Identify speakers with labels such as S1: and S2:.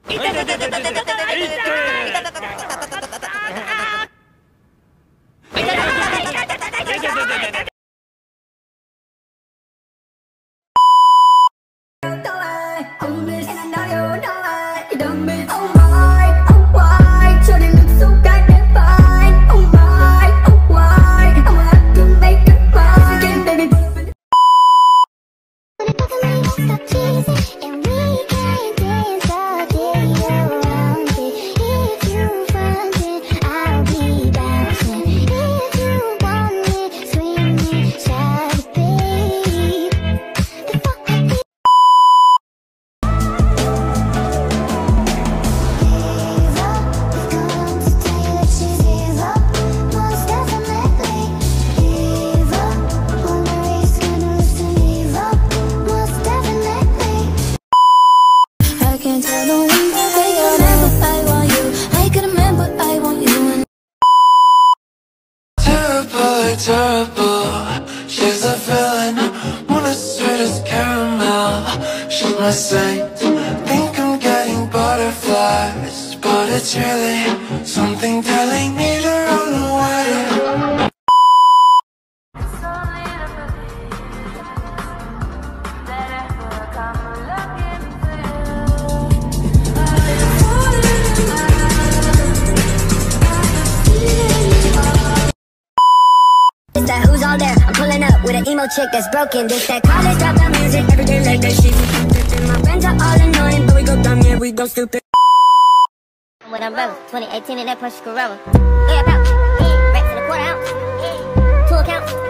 S1: Terrible, she's a villain, one as sweet as caramel. She's my saint, think I'm getting butterflies, but it's really something telling me to run away.
S2: It's that who's all there? I'm pulling up with an emo chick that's broken. This that college dropout music every day like that shit. My friends are all annoying, but we go dumb, yeah, we go stupid.
S3: With umbrella, 2018 in that Porsche Corolla. Yeah, about racks in a quarter ounce, 2 accounts.